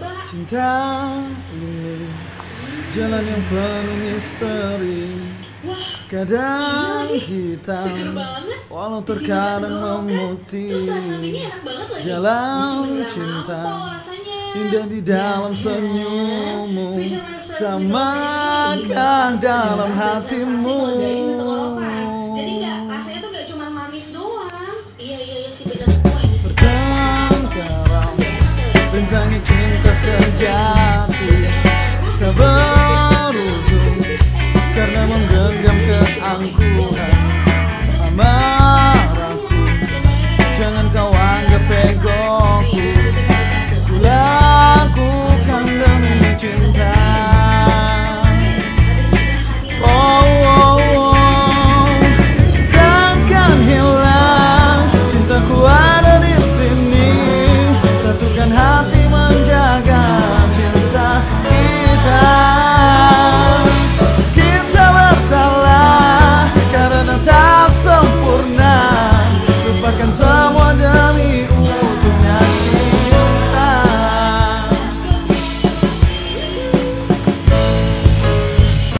coba. Cinta ini jalan yang penuh misteri, kadang hitam walau terkadang memutih. Jalan cinta indah di dalam senyummu, samakah dalam hatimu? Jadi rasanya tuh gak cuma manis doang. Iya sih, beda semua ini. Bertengkaran bentangnya cinta sejati tak berujung karena menggenggam keangkuhan amarahku. Jangan kau anggap egoku